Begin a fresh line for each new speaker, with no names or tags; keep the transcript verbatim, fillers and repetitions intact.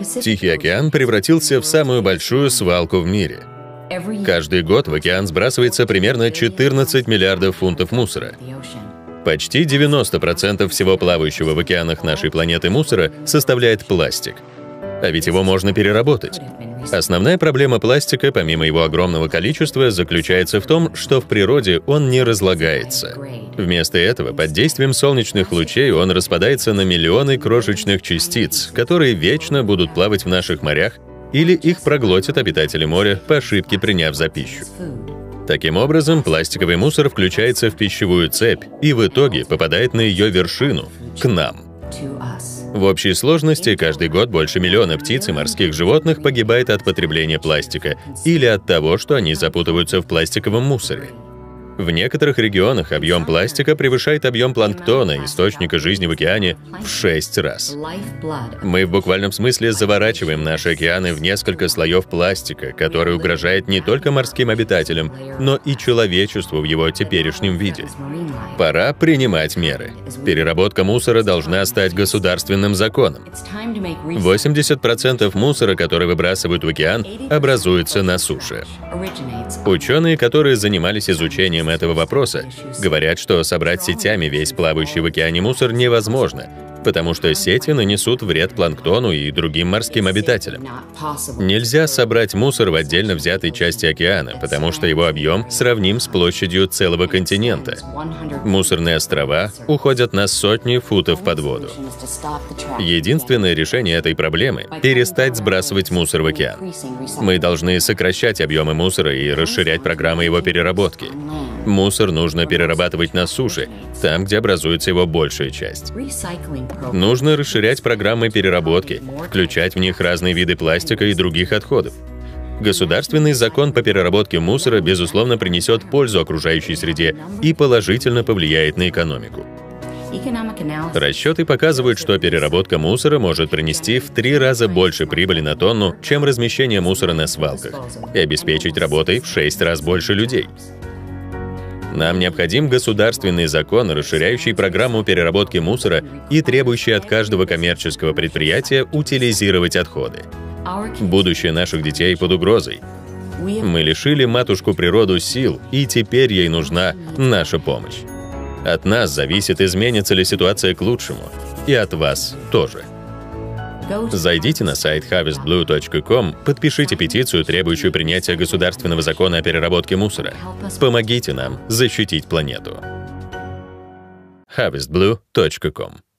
Тихий океан превратился в самую большую свалку в мире. Каждый год в океан сбрасывается примерно четырнадцать миллиардов фунтов мусора. Почти девяносто процентов всего плавающего в океанах нашей планеты мусора составляет пластик. А ведь его можно переработать. Основная проблема пластика, помимо его огромного количества, заключается в том, что в природе он не разлагается. Вместо этого, под действием солнечных лучей он распадается на миллионы крошечных частиц, которые вечно будут плавать в наших морях, или их проглотят обитатели моря, по ошибке приняв за пищу. Таким образом, пластиковый мусор включается в пищевую цепь и в итоге попадает на ее вершину — к нам. В общей сложности каждый год больше миллиона птиц и морских животных погибает от потребления пластика или от того, что они запутываются в пластиковом мусоре. В некоторых регионах объем пластика превышает объем планктона, источника жизни в океане, в шесть раз. Мы в буквальном смысле заворачиваем наши океаны в несколько слоев пластика, который угрожает не только морским обитателям, но и человечеству в его теперешнем виде. Пора принимать меры. Переработка мусора должна стать государственным законом. восемьдесят процентов мусора, который выбрасывают в океан, образуется на суше. Ученые, которые занимались изучением этого вопроса, говорят, что собрать сетями весь плавающий в океане мусор невозможно, потому что сети нанесут вред планктону и другим морским обитателям. Нельзя собрать мусор в отдельно взятой части океана, потому что его объем сравним с площадью целого континента. Мусорные острова уходят на сотни футов под воду. Единственное решение этой проблемы — перестать сбрасывать мусор в океан. Мы должны сокращать объемы мусора и расширять программы его переработки. Мусор нужно перерабатывать на суше, там, где образуется его большая часть. Нужно расширять программы переработки, включать в них разные виды пластика и других отходов. Государственный закон по переработке мусора, безусловно, принесет пользу окружающей среде и положительно повлияет на экономику. Расчеты показывают, что переработка мусора может принести в три раза больше прибыли на тонну, чем размещение мусора на свалках, и обеспечить работой в шесть раз больше людей. Нам необходим государственный закон, расширяющий программу переработки мусора и требующий от каждого коммерческого предприятия утилизировать отходы. Будущее наших детей под угрозой. Мы лишили матушку природу сил, и теперь ей нужна наша помощь. От нас зависит, изменится ли ситуация к лучшему, и от вас тоже. Зайдите на сайт харвест блю точка ком, подпишите петицию, требующую принятия государственного закона о переработке мусора. Помогите нам защитить планету. харвест блю точка ком